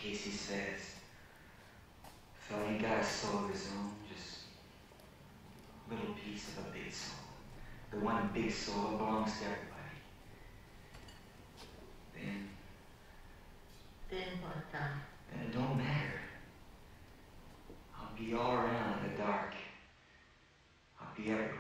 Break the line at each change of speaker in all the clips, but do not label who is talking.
Casey says, fella ain't got a soul of his own, just a little piece of a big soul. The one big soul that belongs to everybody.
Then what, Tom?
Then it don't matter. I'll be all around in the dark. I'll be everywhere.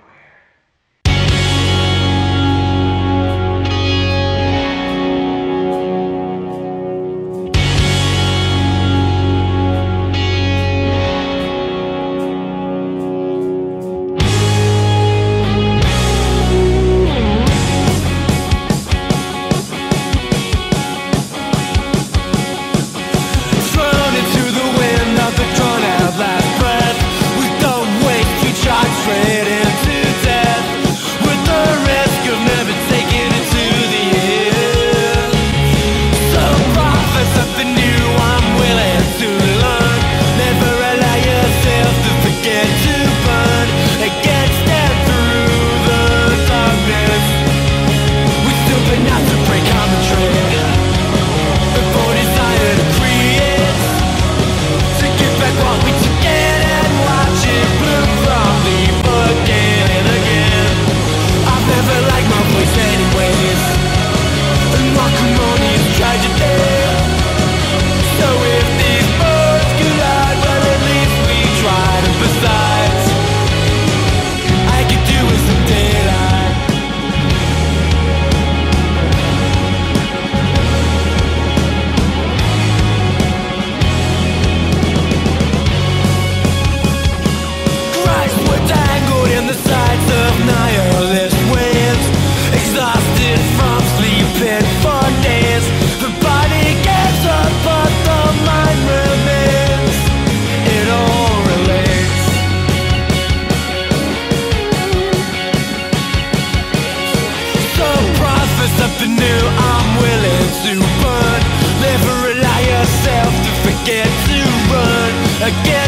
Something new, I'm willing to burn. Never allow yourself to forget to run again.